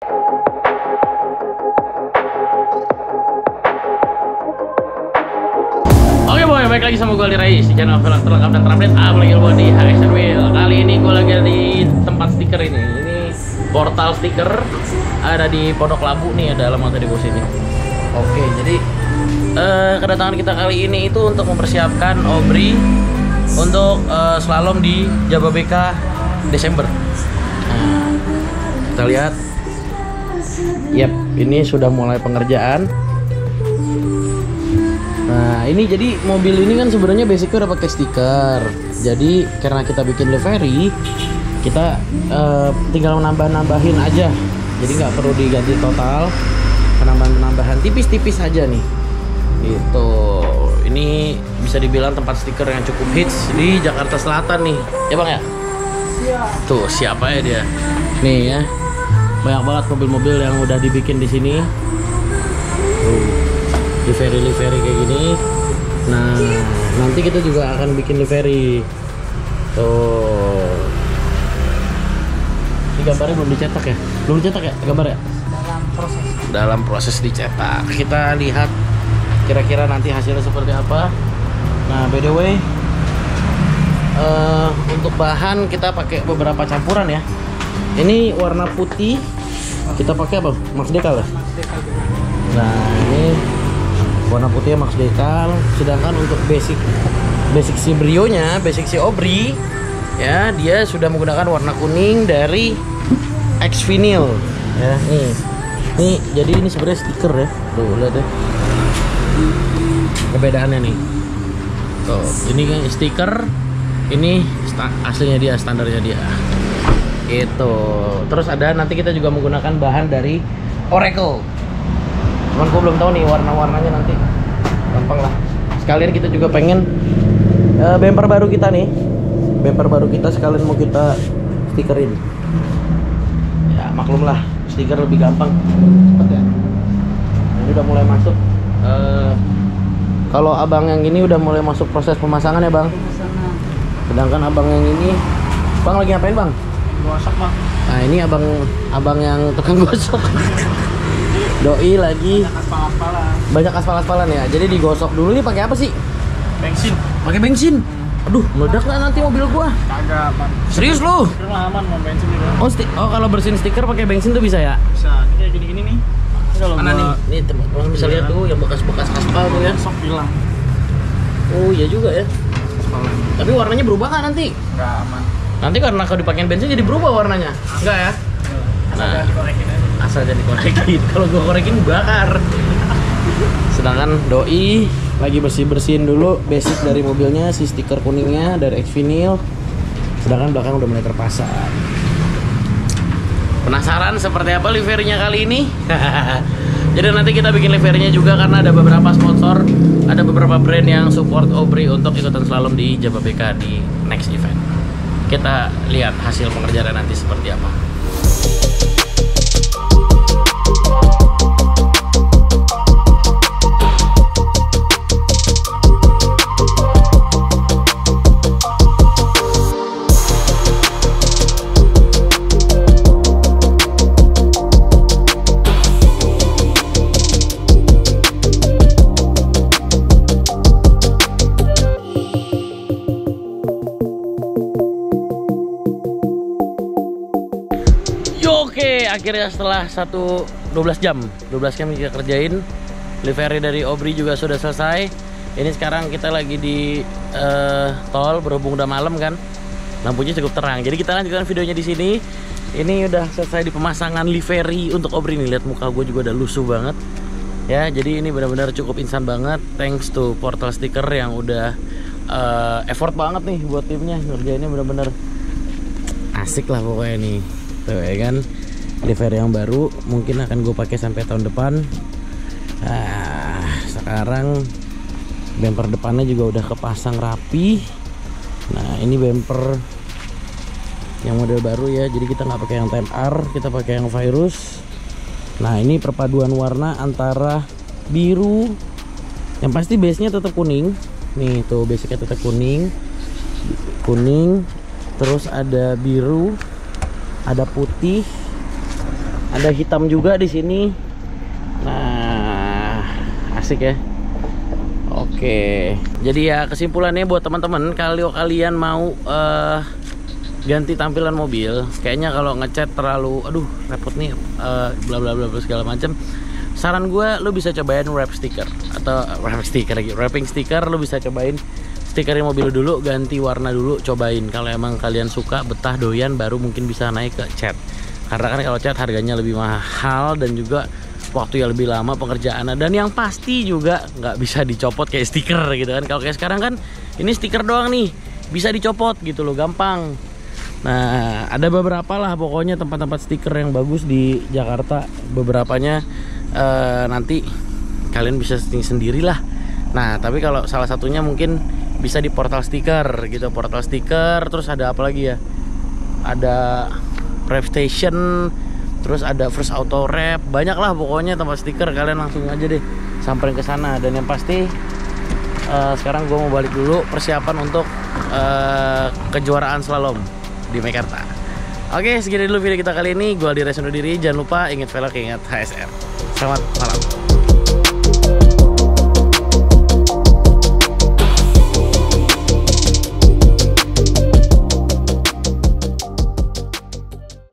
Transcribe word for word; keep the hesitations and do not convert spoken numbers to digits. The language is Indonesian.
Oke boy, balik lagi sama gue Aldi Rais di channel film terlengkap dan terupdate apalagi lo di Action Wheel. Kali ini gue lagi di tempat stiker ini. Ini portal stiker ada di Pondok Labu nih, ada alamat di bawah sini. Oke, jadi uh, kedatangan kita kali ini itu untuk mempersiapkan Obri untuk uh, slalom di Jababeka Desember. Nah, kita lihat. Yap, ini sudah mulai pengerjaan. Nah, ini jadi mobil ini kan sebenarnya basicnya udah pakai stiker. Jadi karena kita bikin livery, kita uh, tinggal menambah-nambahin aja. Jadi nggak perlu diganti total, penambahan-penambahan tipis-tipis aja nih. Gitu. Ini bisa dibilang tempat stiker yang cukup hits di Jakarta Selatan nih, ya bang ya? Iya. Tuh siapa ya dia? Nih ya, banyak banget mobil-mobil yang udah dibikin di sini. Tuh. Livery-livery kayak gini. Nah, nanti kita juga akan bikin livery. Tuh. Ini gambarnya belum dicetak ya? Belum dicetak ya gambar ya? Dalam proses. Dalam proses dicetak. Kita lihat kira-kira nanti hasilnya seperti apa. Nah, by the way, uh, untuk bahan kita pakai beberapa campuran ya. Ini warna putih. Kita pakai apa? Max Dekal ya? Max Dekal. Nah, ini warna putihnya Max Dekal, sedangkan untuk basic basic si Brio-nya, basic si Obri ya, dia sudah menggunakan warna kuning dari X Vinyl ya. Nih. Nih, jadi ini sebenarnya stiker ya. Tuh, lihat deh. Perbedaannya nih. Tuh, ini kan stiker, ini aslinya dia, standarnya dia. Itu. Terus ada nanti kita juga menggunakan bahan dari Oracle. Cuman gue belum tahu nih warna-warnanya nanti. Gampang lah. Sekalian kita juga pengen uh, bumper baru kita nih. Bumper baru kita sekalian mau kita stikerin. Ya maklum lah, stiker lebih gampang. Cepet ya. Nah, ini udah mulai masuk. Uh, kalau abang yang ini udah mulai masuk proses pemasangan ya bang. Sedangkan abang yang ini, bang lagi ngapain bang? Gosok bang. Nah ini abang abang yang tukang gosok. Doi lagi banyak aspal-aspalan. Banyak aspal-aspalan ya. Jadi digosok dulu nih pakai apa sih? Bensin. Pakai bensin. Aduh, meledak nggak nanti mobil gua? Kagak, Bang. Serius lu? Stiker mah aman, mau bensin juga. Oh, sti oh kalau bersihin stiker pakai bensin tuh bisa ya? Bisa. Ini kayak gini-gini nih. Ini kalau Mana gua... nih? Nih teman-teman bisa lihat tuh yang bekas-bekas aspal tuh ya. Sok bilang. Oh, iya juga ya. Aspalan. Tapi warnanya berubah kan nanti? Enggak aman. Nanti karena kalau dipakein bensin jadi berubah warnanya. Enggak ya? Asal Nah. jangan dikorekin aja. Asal jangan dikorekin. Kalau gua korekin bakar. Sedangkan doi lagi bersih-bersihin dulu basic dari mobilnya, si stiker kuningnya dari X Vinyl. Sedangkan belakang udah mulai terpasang. Penasaran seperti apa liverynya kali ini? Jadi nanti kita bikin liverynya juga karena ada beberapa sponsor, ada beberapa brand yang support Obri untuk ikutan slalom di Jababeka di next event. Kita lihat hasil pengerjaan nanti seperti apa. Oke, akhirnya setelah satu dua belas jam dua belas jam kita kerjain, livery dari Obri juga sudah selesai. Ini sekarang kita lagi di uh, tol, berhubung udah malam kan, lampunya cukup terang. Jadi kita lanjutkan videonya di sini. Ini udah selesai di pemasangan livery untuk Obri nih. Lihat muka gue juga udah lusuh banget ya. Jadi ini benar-benar cukup insan banget, thanks to Portal Sticker yang udah uh, effort banget nih buat timnya. Ngerjainnya benar-benar asik lah pokoknya nih. Tuh ya kan, livery yang baru mungkin akan gue pakai sampai tahun depan. Nah, sekarang bumper depannya juga udah kepasang rapi. Nah ini bumper yang model baru ya, jadi kita nggak pakai yang Type R, kita pakai yang Virus. Nah ini perpaduan warna antara biru, yang pasti base nya tetap kuning nih, tuh basicnya tetap kuning kuning terus ada biru, ada putih, Ada hitam juga di sini. Nah, asik ya. Oke, jadi ya kesimpulannya buat teman-teman, kalau kalian mau uh, ganti tampilan mobil, kayaknya kalau ngecat terlalu, aduh repot nih, uh, bla bla bla segala macam. Saran gue, lo bisa cobain wrap sticker atau wrap sticker lagi, wrapping sticker. Lo bisa cobain stikerin mobil dulu, ganti warna dulu, cobain. Kalau emang kalian suka, betah, doyan, baru mungkin bisa naik ke cat. Karena kan kalau cat harganya lebih mahal dan juga waktu yang lebih lama pengerjaannya, dan yang pasti juga nggak bisa dicopot kayak stiker gitu kan. Kalau kayak sekarang kan ini stiker doang nih, bisa dicopot gitu loh, gampang. Nah, ada beberapa lah pokoknya tempat-tempat stiker yang bagus di Jakarta. Beberapanya eh, nanti kalian bisa setting sendiri lah. Nah, tapi kalau salah satunya mungkin bisa di Portal Stiker gitu, Portal Stiker. Terus ada apa lagi ya? Ada Rev Station, terus ada First Auto Wrap, banyak lah pokoknya tempat stiker. Kalian langsung aja deh samperin ke sana. Dan yang pasti uh, sekarang gue mau balik dulu persiapan untuk uh, kejuaraan slalom di Mekarta. Oke, segini dulu video kita kali ini. Gue Aldi Res undur diri. Jangan lupa ingat velg, ingat H S R. Selamat malam.